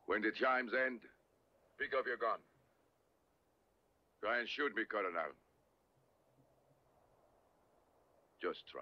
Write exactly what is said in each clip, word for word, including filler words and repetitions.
When the chimes end, Pick up your gun. try and shoot me, Colonel. Just try.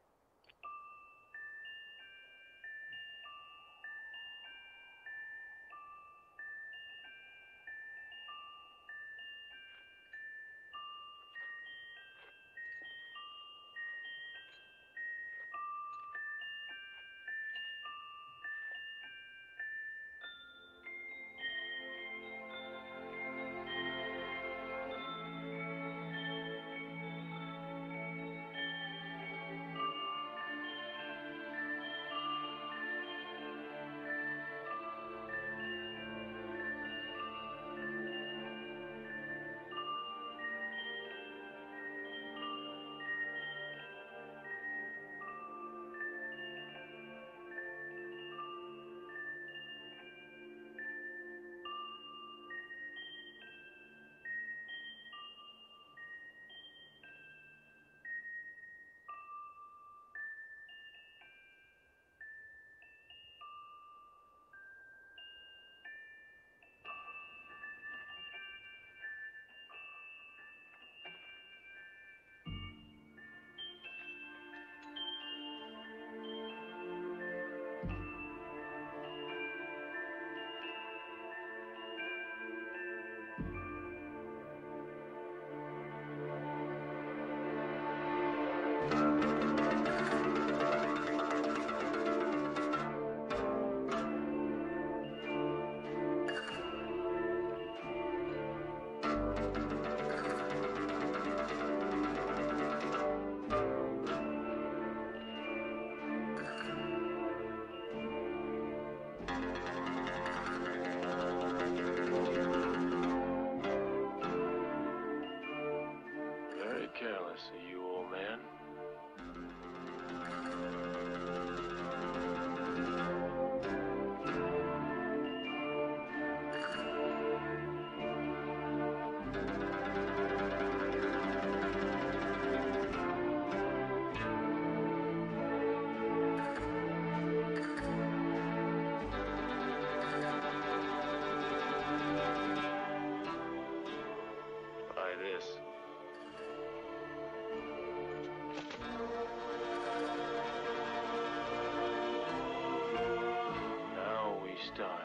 Careless of you, old man. Try this. Now we start.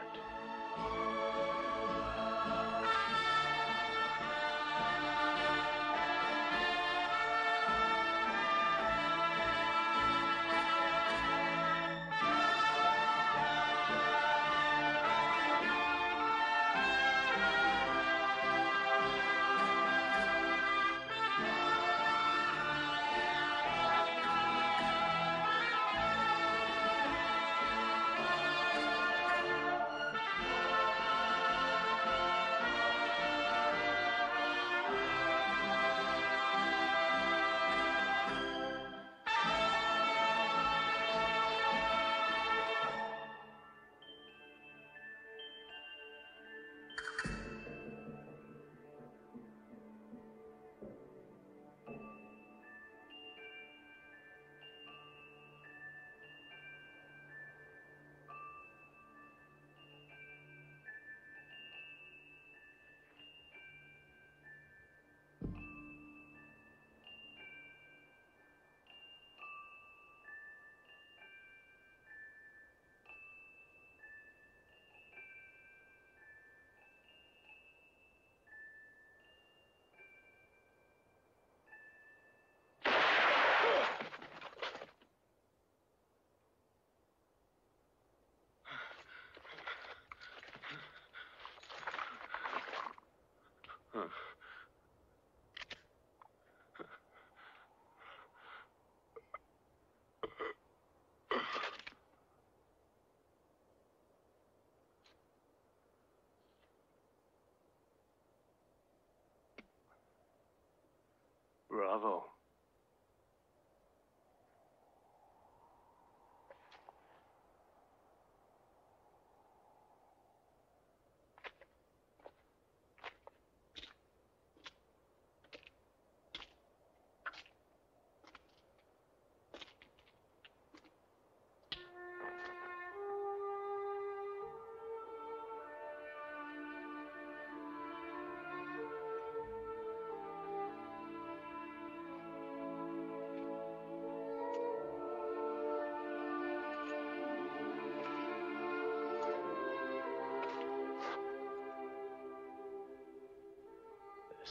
Bravo.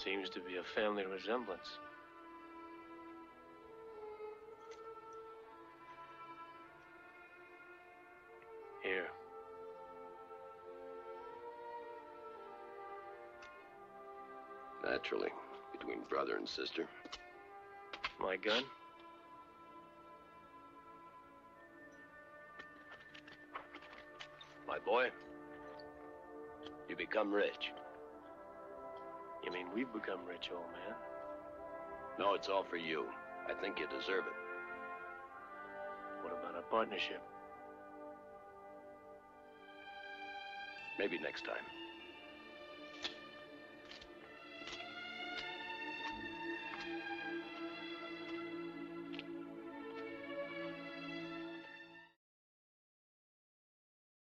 seems to be a family resemblance. Here. Naturally, between brother and sister. My gun? My boy, you become rich. You mean we've become rich, old man? No, it's all for you. I think you deserve it. What about our partnership? Maybe next time.